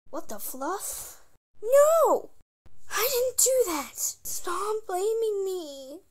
What the fluff? No! I didn't do that! Stop blaming me!